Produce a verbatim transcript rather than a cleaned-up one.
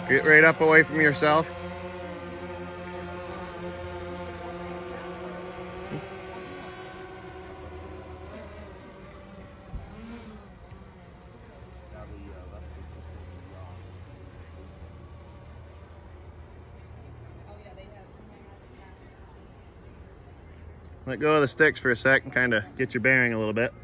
Get right up away from yourself. Let go of the sticks for a sec and kind of get your bearing a little bit.